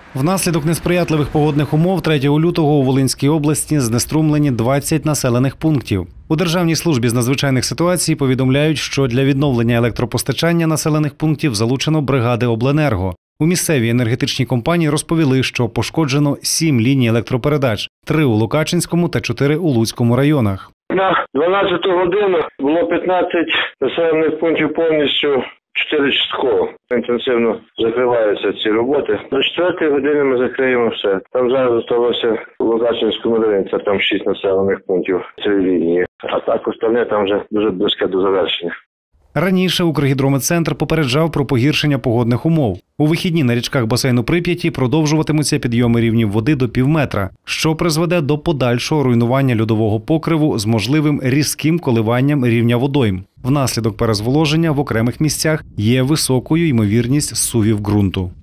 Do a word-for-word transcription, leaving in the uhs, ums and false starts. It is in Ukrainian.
Внаслідок несприятливих погодних умов третього лютого у Волинській області знеструмлені двадцять населених пунктів. У Державній службі з надзвичайних ситуацій повідомляють, що для відновлення електропостачання населених пунктів залучено бригади обленерго. У місцевій енергетичній компанії розповіли, що пошкоджено сім ліній електропередач – три у Лукачинському та чотири у Луцькому районах. На дванадцяту годину було п'ятнадцять населених пунктів повністю, чотири частково. Інтенсивно закриваються ці роботи. До четвертої години ми закриємо все. Там зараз залишилося у Лукачинському районі, це там шість населених пунктів цієї лінії. А так остальне там вже дуже близьке до завершення. Раніше Укргідрометцентр попереджав про погіршення погодних умов. У вихідні на річках басейну Прип'яті продовжуватимуться підйоми рівнів води до півметра, що призведе до подальшого руйнування льодового покриву з можливим різким коливанням рівня водойм. Внаслідок перезволоження в окремих місцях є високою ймовірність зсувів ґрунту.